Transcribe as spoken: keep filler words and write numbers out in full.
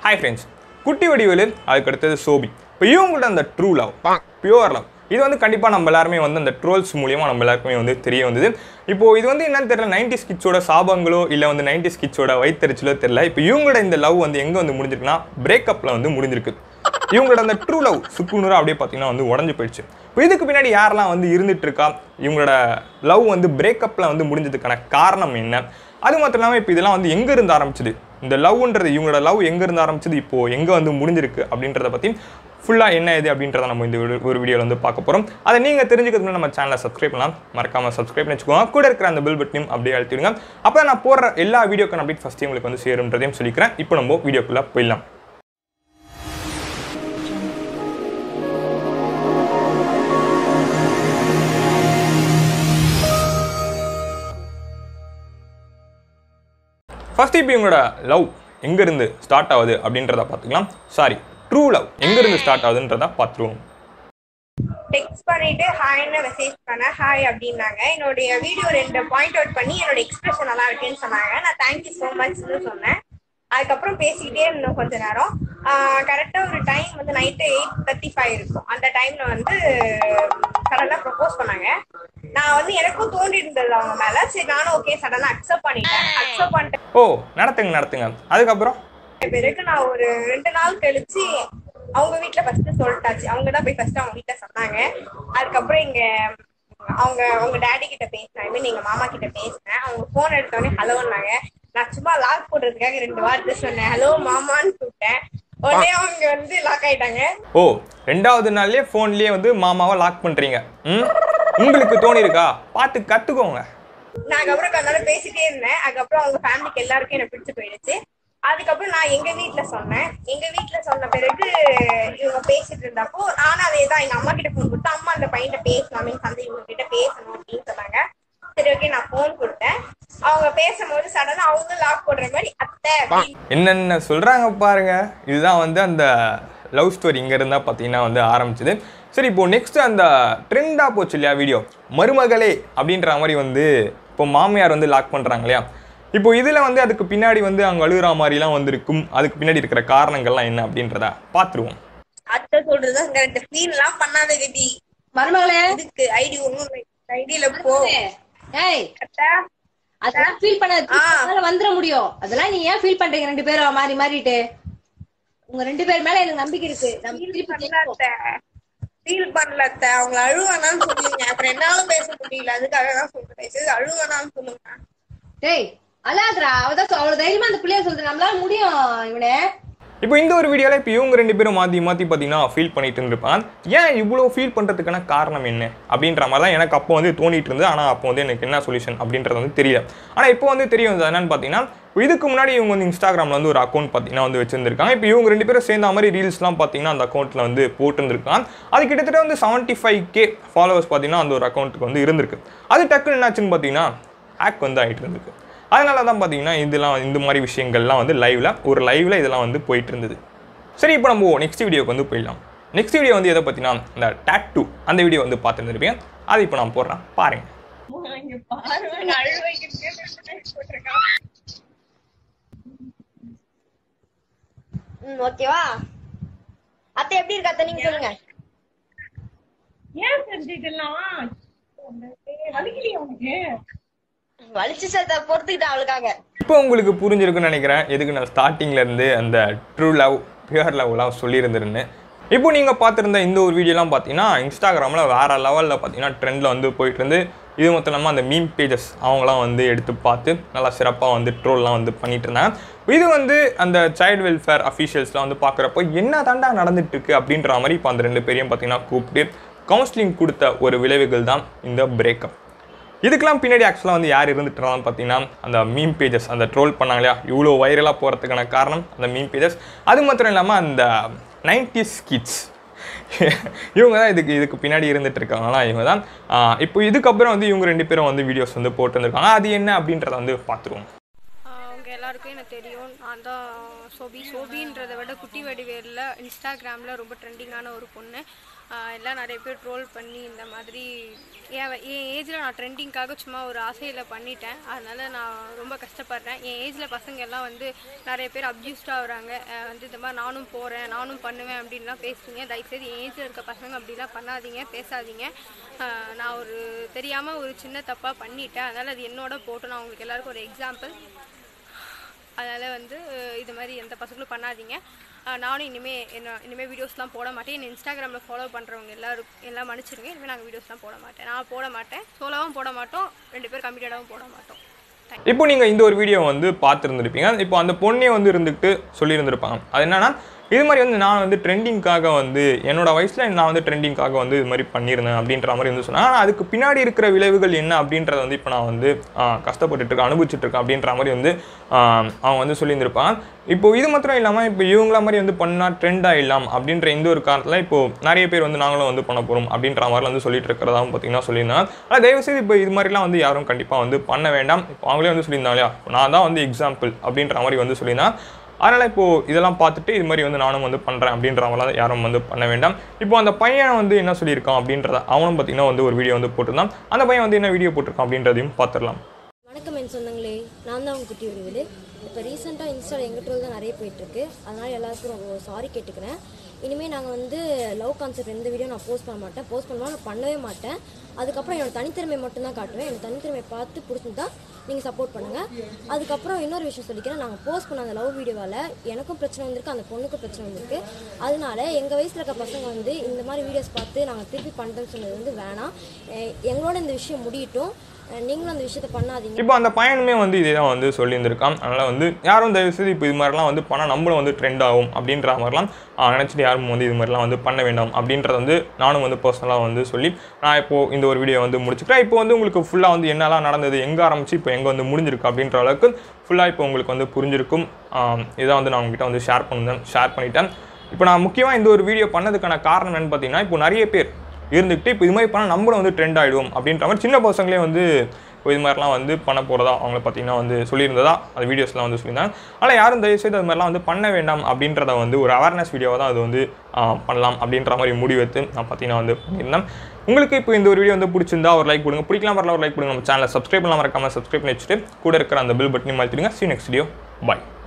Hi friends, kutty vadivelu அதுக்கு அடுத்தது sobi. இப்போ இவங்களோட அந்த ட்ரூ லவ், பியூர் லவ், இது வந்து கண்டிப்பாக நம்ம எல்லாருமே வந்து அந்த ட்ரோல்ஸ் மூலியமாக நம்ம எல்லாருக்குமே வந்து தெரிய வந்தது. இப்போது இது வந்து என்னன்னு தெரியல, நைன்டிஸ் கிட்ஸோட சாபங்களோ இல்லை வந்து நைன்டிஸ் கிட்ஸோட வயிற்றுச்சலோ தெரியல. இப்போ இவங்களோட இந்த லவ் வந்து எங்கே வந்து முடிஞ்சிருக்குன்னா பிரேக்கப்பில் வந்து முடிஞ்சிருக்கு. இவங்களோட அந்த ட்ரூ லவ் சுக்குநூறாக அப்படியே பார்த்தீங்கன்னா வந்து உடஞ்சி போயிடுச்சு. இப்போ இதுக்கு பின்னாடி யாரெல்லாம் வந்து இருந்துட்டு இருக்கா, இவங்களோட லவ் வந்து பிரேக்கப்பில் வந்து முடிஞ்சதுக்கான காரணம் என்ன, அது மட்டும் இல்லாமல் இப்போ இதெல்லாம் வந்து எங்கே இருந்து ஆரம்பிச்சது, இந்த லவ்ன்றது இவங்களோட லவ் எங்கேருந்து ஆரம்பிச்சது, இப்போது எங்கே வந்து முடிஞ்சிருக்கு அப்படின்றத பற்றி ஃபுல்லாக என்ன இது அப்படின்றத நம்ம இந்த ஒரு வீடியோவில் வந்து பார்க்க போகிறோம். அதை நீங்கள் தெரிஞ்சுக்கிறதுக்கு நம்ம சேனலை சப்ஸ்கிரைப் பண்ணலாம், மறக்காமல் சப்ஸ்கிரைப் பண்ணி வச்சுக்கோங்க. கூட இருக்கிற அந்த பெல் பட்டனையும் அப்படியே அழுத்திடுங்க. அப்போ நான் போடுற எல்லா வீடியோக்கான அப்டேட் ஃபஸ்ட்டு உங்களுக்கு வந்து சேருன்றதையும் சொல்லிக்கிறேன். இப்போ நம்ம வீடியோக்குள்ளே போயிடலாம். ஃபர்ஸ்ட் இப்போ இவங்களோட லவ் எங்கேருந்து ஸ்டார்ட் ஆகுது அப்படின்றத பார்த்துக்கலாம். சாரி, ட்ரூ லவ் எங்கேருந்து ஸ்டார்ட் ஆகுதுன்றத பார்த்துருவோம். டெக்ஸ்ட் பண்ணிட்டு ஹாய்னு மெசேஜ் பண்ண ஹாய் அப்படின்னாங்க. என்னுடைய வீடியோ ரெண்டு பாயிண்ட் அவுட் பண்ணி என்னோட எக்ஸ்பிரஷன் நல்லா இருக்குன்னு சொன்னாங்க. நான் தேங்க்யூ ஸோ மச்னு சொன்னேன். அதுக்கப்புறம் பேசிக்கிட்டே இருந்தோம் கொஞ்ச நேரம். கரெக்டாக ஒரு டைம் வந்து நைட்டு எயிட் தேர்ட்டி ஃபைவ் இருக்கும். அந்த டைம்ல வந்து சடனாக ப்ரப்போஸ் பண்ணாங்க. நான் வந்து எனக்கும் தோண்டி இருந்தது அவங்க மேல. சரி, நானும் ஓகே சடனாக அக்செப்ட் பண்ணிட்டேன். அக்செப்ட் பண்ணிட்டேன். ஓ, நடத்துங்க நடத்துங்க. அதுக்கப்புறம் பிறகு நான் ஒரு ரெண்டு நாள் கழிச்சு அவங்க வீட்டுல ஃபர்ஸ்ட் சொல்லிட்டாச்சு. அவங்க தான் போய் ஃபர்ஸ்ட் அவங்க வீட்டுல சொன்னாங்க. அதுக்கப்புறம் இங்க அவங்க அவங்க டேடி கிட்ட பேசினேன், ஐ மீன் எங்க மாமா கிட்ட பேசினேன். அவங்க போன் எடுத்தோடனே ஹலோன்னாங்க. நான் சும்மா லாக் போடுறதுக்காக ரெண்டு வார்த்தை சொன்னேன், ஹலோ மாமான்னு கூப்பிட்டேன். உடனே அவங்க வந்து லாக் ஆயிட்டாங்க. ஓ, ரெண்டாவது நாள்லயே போன்லயே வந்து மாமாவை லாக் பண்றீங்க. ம், உங்களுக்கு தோணி இருக்கா? பார்த்து கத்துக்கோங்க. நான் அதுக்கப்புறம் கொஞ்ச நாள் பேசிட்டே இருந்தேன். அதுக்கப்புறம் அவங்க ஃபேமிலிக்கு எல்லாருக்கும் என்ன பிடிச்சு போயிடுச்சு. அதுக்கப்புறம் நான் எங்க வீட்டுல சொன்னேன். எங்க வீட்டுல சொன்ன பிறகு இவங்க பேசிட்டு இருந்தப்போ நானும் அதே தான் எங்க அம்மா கிட்ட போன் கொடுத்தேன். அம்மா அந்த பையன் பேசணும் மீன்ஸ் வந்து இவங்க கிட்ட பேசணும் அப்படின்னு சொன்னாங்க. சரி, ஓகே, நான் போன் கொடுத்தேன். அவங்க பேசும்போது சடனா அவங்க லாக் போடுற மாதிரி அத்தை என்னென்ன சொல்றாங்க பாருங்க. இதுதான் வந்து அந்த லவ் ஸ்டோரி இங்க இருந்தா பாத்தீங்கன்னா வந்து ஆரம்பிச்சது. சரி, இப்போ நெக்ஸ்ட் அந்த ட்ரெண்டா போச்சு இல்லையா வீடியோ, மருமகளே அப்படின்ற மாதிரி வந்து இப்போ மாமியார் வந்து லாக் பண்றாங்க இல்லையா. இப்போ இதுல வந்து அதுக்கு பின்னாடி வந்து அவங்க அழுகுற மாதிரிலாம் வந்திருக்கும். அதுக்கு பின்னாடி இருக்கிற காரணங்கள்லாம் என்ன அப்படின்றத பாத்துருவோம். அத்தை சொல்றது கரெக்ட். ஃபீல் எல்லாம் பண்ணாத விதி மருமகளே, இதுக்கு ஐடி ஒண்ணும் ஐடியில போ. ஏய் அத்தை, அதெல்லாம் ஃபீல் பண்ணாத வந்துற முடியும். அதெல்லாம் நீ ஏன் ஃபீல் பண்றீங்க ரெண்டு பேரும் மாறி மாறிட்டு? உங்க ரெண்டு பேர் மேல எனக்கு நம்பிக்கை இருக்கு. நம்ம ஃபீல் பண்ணல அத்தை. அவங்க அழுவானான்னு சொல்லுங்க. அப்புறம் என்னாலும் பேச முடியல, அதுக்காக தான் சொல்றேன். சரி, அழுவானான்னு சொல்லுங்க. டேய் அழாதரா, அவதான் அவ்வளவு தைரியமா அந்த பிள்ளைய சொல்றது. நம்மளால முடியும் இவனே. இப்போ இந்த ஒரு வீடியோவில் இப்போ இவங்க ரெண்டு பேரும் மாற்றி மாற்றி பார்த்தீங்கன்னா ஃபீல் பண்ணிட்டு இருந்திருப்பான். ஏன் இவ்வளோ ஃபீல் பண்ணுறதுக்கான காரணம் என்ன அப்படின்ற மாதிரி தான் எனக்கு அப்போ வந்து தோணிட்டு இருந்தது. ஆனால் அப்போ வந்து எனக்கு என்ன சொல்யூஷன் அப்படின்றது வந்து தெரியல. ஆனால் இப்போ வந்து தெரிய வந்தது என்னன்னு பார்த்தீங்கன்னா, இதுக்கு முன்னாடி இவங்க வந்து இன்ஸ்டாகிராமில் வந்து ஒரு அக்கௌண்ட் பார்த்தீங்கன்னா வந்து வச்சிருந்திருக்காங்க. இப்போ இவங்க ரெண்டு பேரும் சேர்ந்த மாதிரி ரீல்ஸ்லாம் பார்த்தீங்கன்னா அந்த அக்கௌண்ட்டில் வந்து போட்டுருந்துருக்காங்க. அது கிட்டத்தட்ட வந்து செவன்ட்டி ஃபைவ் கே ஃபாலோவர்ஸ் பார்த்தீங்கன்னா அந்த ஒரு அக்கௌண்ட்டுக்கு வந்து இருந்திருக்கு. அது டக்குன்னு என்னாச்சுன்னு பார்த்தீங்கன்னா ஹேக் வந்து ஆகிட்டு இருந்திருக்கு. அதனால தான் பார்த்தீங்கன்னா இதெல்லாம் இந்த மாதிரி விஷயங்கள்லாம் வந்து லைவ்ல ஒரு லைவ்ல இதெல்லாம் வந்து போயிட்டு இருந்தது. சரி, இப்போ நம்ம நெக்ஸ்ட் வீடியோக்கு வந்து போயிடலாம். நெக்ஸ்ட் வீடியோ வந்து எதை பற்றினா இந்த tatto அந்த வீடியோ வந்து பார்த்துருந்துருப்பீங்க. அது இப்போ நான் போடுறேன் பாருங்க. ஓகேவா அத்தை, எப்படி இருக்கு அத்தை நீங்க சொல்லுங்க. ஏன் செஞ்சிடலாம் வலிச்சு சேர்த்த பொறுத்துக்கிட்ட அவளுக்காக. இப்போ உங்களுக்கு புரிஞ்சிருக்குன்னு நினைக்கிறேன் எதுக்கு நான் ஸ்டார்டிங்ல இருந்து அந்த ட்ரூ லவ் பியூர் லவ்லாம் சொல்லியிருந்துருன்னு. இப்போ நீங்கள் பார்த்துருந்த இந்த ஒரு வீடியோலாம் பார்த்தீங்கன்னா இன்ஸ்டாகிராமில் வேறு லெவலில் பார்த்தீங்கன்னா ட்ரெண்டில் வந்து போயிட்டு இருந்து, இது மொத்தம் இல்லாமல் அந்த மீம் பேஜஸ் அவங்களாம் வந்து எடுத்து பார்த்து நல்லா சிறப்பாக வந்து ட்ரோல்லாம் வந்து பண்ணிட்டு இருந்தாங்க. இது வந்து அந்த சைல்டு வெல்ஃபேர் அஃபீஷியல்ஸ்லாம் வந்து பார்க்குறப்போ என்ன தாண்டா நடந்துட்டு இருக்கு அப்படின்ற மாதிரி இப்போ அந்த ரெண்டு பேரையும் பார்த்தீங்கன்னா கூப்பிட்டு கவுன்சிலிங் கொடுத்த ஒரு விளைவுகள் தான் இந்த பிரேக்கப். இதுக்கெல்லாம் பின்னாடி ஆக்சுவலாக வந்து யார் இருந்துட்டுறான்னு பார்த்தீங்கன்னா அந்த மீம் பேஜஸ், அந்த ட்ரோல் பண்ணாங்க இல்லையா, இவ்வளோ வைரலாக போகிறதுக்கான காரணம் அந்த மீம் பேஜஸ். அது மாத்திரம் இல்லாமல் அந்த நைன்டிஸ் கிட்ஸ் இவங்க தான் இதுக்கு இதுக்கு பின்னாடி இருந்துட்டு இருக்காங்களா, இவங்க தான். இப்போ இதுக்கப்புறம் வந்து இவங்க ரெண்டு பேரும் வந்து வீடியோஸ் வந்து போட்டு வந்துருக்காங்க. அது என்ன அப்படின்றத வந்து பார்த்துருவோம். அவங்க எல்லாருக்கும் எல்லாருக்கும் எனக்கு தெரியும். நான் தான் சோபி. சோபின்றதை விட குட்டி வடிவேலில் இன்ஸ்டாகிராமில் ரொம்ப ட்ரெண்டிங்கான ஒரு பொண்ணு. எல்லாம் நிறைய பேர் ட்ரோல் பண்ணி இந்த மாதிரி என் என் ஏஜில் நான் ட்ரெண்டிங்காக சும்மா ஒரு ஆசையில் பண்ணிட்டேன். அதனால் நான் ரொம்ப கஷ்டப்படுறேன். என் ஏஜில் பசங்க எல்லாம் வந்து நிறைய பேர் அப்யூஸ்டாக ஆகுறாங்க. வந்து இந்த மாதிரி நானும் போகிறேன், நானும் பண்ணுவேன் அப்படின்லாம் பேசுறீங்க. தயவுசெய்து என் ஏஜில் இருக்க பசங்க அப்படிலாம் பண்ணாதீங்க, பேசாதீங்க. நான் ஒரு தெரியாமல் ஒரு சின்ன தப்பாக பண்ணிட்டேன். அதனால் அது என்னோட போட்டு நான் உங்களுக்கு எல்லாருக்கும் ஒரு எக்ஸாம்பிள். அதனால் வந்து இது மாதிரி எந்த பசங்களும் பண்ணாதீங்க. நானும் இனிமேல் என்ன இனிமேல் வீடியோஸ்லாம் போட மாட்டேன். என்ன இன்ஸ்டாகிராமில் ஃபாலோ பண்ணுறவங்க எல்லோரும் எல்லாம் மன்னிச்சிருங்க. இனிமேல் நாங்கள் வீடியோஸ்லாம் போட மாட்டேன். நான் போட மாட்டேன், சோலோவும் போட மாட்டோம், ரெண்டு பேர் கம்மிட்டடாகவும் போட மாட்டோம். இப்போ நீங்கள் இந்த ஒரு வீடியோ வந்து பார்த்துருந்துருப்பீங்க. இப்போ அந்த பொண்ணே வந்து இருந்துக்கிட்டு சொல்லியிருந்திருப்பாங்க. அது என்னன்னா, இது மாதிரி வந்து நான் வந்து ட்ரெண்டிங்காக வந்து என்னோட வயசில் நான் வந்து ட்ரெண்டிங்காக வந்து இது மாதிரி பண்ணியிருந்தேன் அப்படின்ற மாதிரி வந்து சொன்னேன். ஆனால் அதுக்கு பின்னாடி இருக்கிற விளைவுகள் என்ன அப்படின்றத வந்து இப்போ நான் வந்து கஷ்டப்பட்டுருக்கேன், அனுபவிச்சுட்ருக்கேன் அப்படின்ற மாதிரி வந்து அவங்க வந்து சொல்லியிருந்திருப்பாங்க. இப்போ இது மாத்திரம் இல்லாமல் இப்போ இவங்கள மாதிரி வந்து பண்ணால் ட்ரெண்ட் ஆகிடலாம் அப்படின்ற இந்த ஒரு காரணத்தில் இப்போது நிறைய பேர் வந்து நாங்களும் வந்து பண்ண போகிறோம் அப்படின்ற மாதிரிலாம் வந்து சொல்லிட்டு இருக்கிறதாவும் பார்த்தீங்கன்னா சொல்லியிருந்தாங்க. ஆனால் தயவுசெய்து இப்போ இது மாதிரிலாம் வந்து யாரும் கண்டிப்பாக வந்து பண்ண வேண்டாம். இப்போ அவங்களே வந்து சொல்லியிருந்தாங்க இல்லையா, நான் தான் வந்து எக்ஸாம்பிள் அப்படின்ற மாதிரி வந்து சொல்லியிருந்தாங்க. அதனால் இப்போது இதெல்லாம் பார்த்துட்டு இது மாதிரி வந்து நானும் வந்து பண்ணுறேன் அப்படின்ற மாதிரிலாம் யாரும் வந்து பண்ண வேண்டாம். இப்போ அந்த பையன் வந்து என்ன சொல்லியிருக்கான் அப்படின்றத அவனும் பார்த்தீங்கன்னா வந்து ஒரு வீடியோ வந்து போட்டிருந்தான். அந்த பையன் வந்து என்ன வீடியோ போட்டிருக்கான் அப்படின்றதையும் பார்த்துடலாம். வணக்கம் என் சொந்தங்களே, நான் தான் உங்கள் குட்டி வடிவேலு. இப்போ ரீசெண்டாக இன்ஸ்டாவில் எங்கள் ட்ரோல் தான் நிறைய போயிட்டுருக்கு. அதனால் எல்லாருக்கும் ரொம்ப சாரி கேட்டுக்கிறேன். இனிமேல் நாங்கள் வந்து லவ் கான்செப்ட் எந்த வீடியோ நான் போஸ்ட் பண்ண மாட்டேன். போஸ்ட் பண்ணுவோம், நான் பண்ணவே மாட்டேன். அதுக்கப்புறம் என்னோடய தனித்திறமை மட்டும்தான் காட்டுவேன். என்னோடய தனித்திறமை பார்த்து பிடிச்சிருந்தா நீங்கள் சப்போர்ட் பண்ணுங்கள். அதுக்கப்புறம் இன்னொரு விஷயம் சொல்லிக்கிறேன், நாங்கள் போஸ்ட் பண்ண அந்த லவ் வீடியோவால் எனக்கும் பிரச்சனை வந்திருக்கு, அந்த பொண்ணுக்கும் பிரச்சனை வந்திருக்கு. அதனால எங்கள் வயசில் இருக்க பசங்க வந்து இந்த மாதிரி வீடியோஸ் பார்த்து நாங்கள் திருப்பி பண்ணுறேன்னு சொன்னது வந்து வேணாம். எங்களோட இந்த விஷயம் முடியட்டும், நீங்களும் அந்த விஷயத்தை பண்ணாதீங்க. இப்போ அந்த பையனுமே வந்து இதே தான் வந்து சொல்லியிருந்திருக்கான். அதனால் வந்து யாரும் தயவுசெய்து இப்போ இது மாதிரிலாம் வந்து பண்ணால் நம்மளும் வந்து ட்ரெண்ட் ஆகும் அப்படின்ற மாதிரிலாம் நினச்சிட்டு யாரும் வந்து இது மாதிரிலாம் வந்து பண்ண வேண்டாம் அப்படின்றத வந்து நானும் வந்து பர்சனலாக வந்து சொல்லி நான் இப்போது இந்த ஒரு வீடியோ வந்து முடிச்சுக்கிறேன். இப்போ வந்து உங்களுக்கு ஃபுல்லாக வந்து என்னெல்லாம் நடந்தது, எங்கே ஆரம்பிச்சு இப்போ எங்கே வந்து முடிஞ்சிருக்கு அப்படின்ற அளவுக்கு ஃபுல்லாக இப்போ உங்களுக்கு வந்து புரிஞ்சிருக்கும். இதை வந்து நான் உங்ககிட்ட வந்து ஷேர் பண்ணுறேன் ஷேர் பண்ணிட்டேன். இப்போ நான் முக்கியமாக இந்த ஒரு வீடியோ பண்ணதுக்கான காரணம் என்னன்னு பார்த்தீங்கன்னா, இப்போ நிறைய பேர் இருந்துக்கிட்டு இப்போ இது மாதிரி பண்ணால் நம்மளும் வந்து ட்ரெண்ட் ஆகிடுவோம் அப்படின்ற மாதிரி சின்ன பசங்களே வந்து இது மாதிரிலாம் வந்து பண்ண போகிறதா அவங்கள பார்த்தீங்கன்னா வந்து சொல்லியிருந்ததா அந்த வீடியோஸ்லாம் வந்து சொல்லியிருந்தாங்க. ஆனால் யாரும் தயவுசெய்து அது மாதிரிலாம் வந்து பண்ண வேண்டாம் அப்படின்றத வந்து ஒரு அவேர்னஸ் வீடியோவாக தான் அது வந்து பண்ணலாம் அப்படின்ற மாதிரி முடிவெடுத்து நான் பார்த்தீங்கன்னா வந்து பண்ணியிருந்தேன். உங்களுக்கு இப்போ இந்த ஒரு வீடியோ வந்து பிடிச்சிருந்தா ஒரு லைக் கொடுங்க, பிடிக்கலாம் வரல ஒரு லைக் கொடுங்க. நம்ம சேனலை சப்ஸ்கிரைப் பண்ணலாம், மறக்காமல் சப்ஸ்கிரைப் பண்ணி வச்சுட்டு கூட இருக்கிற அந்த பெல் பட்டனையும் அழுத்திடுங்க. see you next video. Bye.